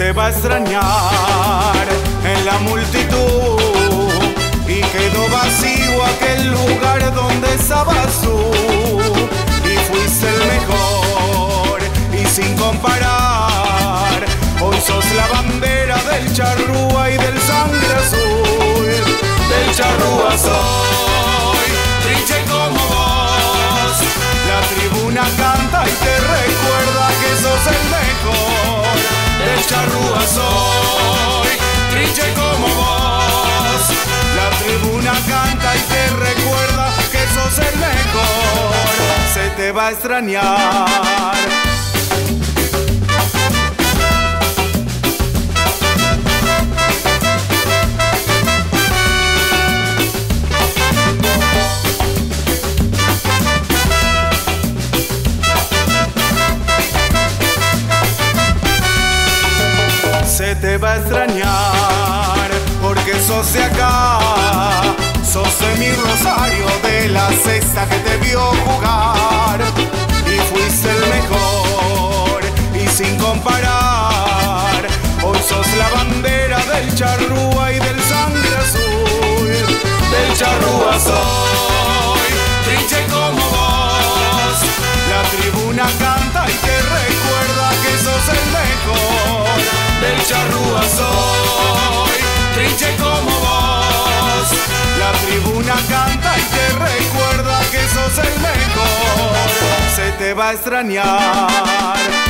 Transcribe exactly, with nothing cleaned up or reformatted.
te va a extrañar en la multitud, y quedó vacío aquel lugar donde estabas tú, y fuiste el mejor y sin comparar. Hoy sos la bandera del charrúa y del sangre azul. Del charrúa soy, trinche como vos. La tribuna canta y te recuerda que sos el mejor. Del charrúa soy, trinche como vos. La tribuna canta y te recuerda que sos el mejor. Se te va a extrañar. Se te va a extrañar porque sos de acá, sos de mi Rosario, de la sexta que te vio jugar, y fuiste el mejor y sin comparar. Hoy sos la bandera del charrúa y del sangre azul. Del charrúa soy, trinche como vos. La tribuna canta y te recuerda que sos el mejor. Del charrúa soy, trinche como vos. La tribuna canta y te recuerda que sos el mejor. Se te va a extrañar.